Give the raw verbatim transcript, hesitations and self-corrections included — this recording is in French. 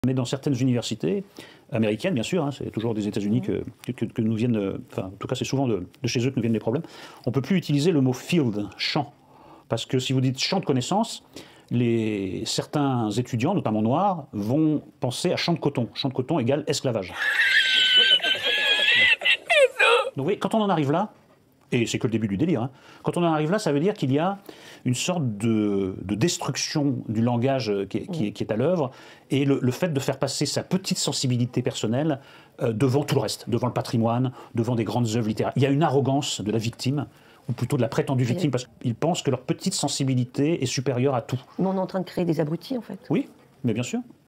Mais dans certaines universités américaines, bien sûr, hein, c'est toujours des États-Unis que, que, que nous viennent, enfin, en tout cas c'est souvent de, de chez eux que nous viennent les problèmes, on ne peut plus utiliser le mot field, champ. Parce que si vous dites champ de connaissances, les, certains étudiants, notamment noirs, vont penser à champ de coton. Champ de coton égale esclavage. Donc oui, quand on en arrive là, et c'est que le début du délire, hein, quand on en arrive là, ça veut dire qu'il y a une sorte de, de destruction du langage qui est, qui est, qui est à l'œuvre, et le, le fait de faire passer sa petite sensibilité personnelle euh, devant tout le reste, devant le patrimoine, devant des grandes œuvres littéraires. Il y a une arrogance de la victime, ou plutôt de la prétendue victime, parce qu'ils pensent que leur petite sensibilité est supérieure à tout. Mais on est en train de créer des abrutis, en fait. Oui, mais bien sûr.